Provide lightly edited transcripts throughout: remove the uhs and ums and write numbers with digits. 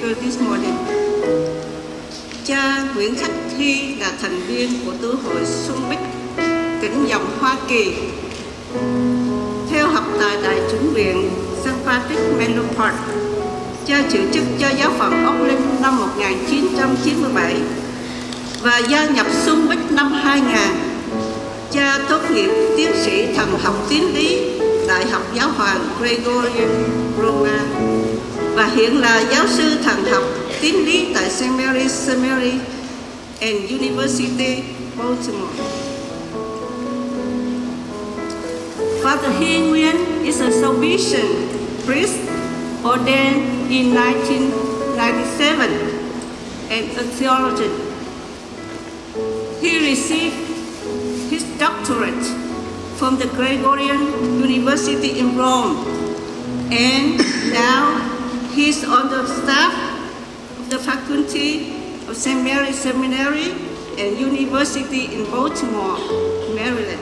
speaker this morning. Cha Nguyễn Khắc Thi là thành viên của Tử hội Xuân Bích, tỉnh dòng Hoa Kỳ. Theo học tại Đại chủng viện St. Patrick Menlo Park, cha chịu chức cho giáo phận Auckland năm 1997 và gia nhập Xuân Bích năm 2000. Cha tốt nghiệp tiến sĩ thần học tín lý Đại học Giáo hoàng Gregorian Roma và hiện là giáo sư thần học tín lý tại St. Mary's Seminary and University, Baltimore. Father Hy Nguyen is a Salvation priest ordained in 1997 and a theologian. He received his doctorate from the Gregorian University in Rome, and now he's on the staff of the faculty of St. Mary's Seminary and University in Baltimore, Maryland.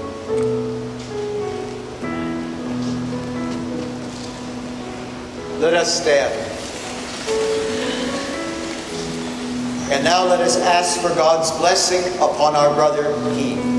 Let us stand. And now let us ask for God's blessing upon our brother He.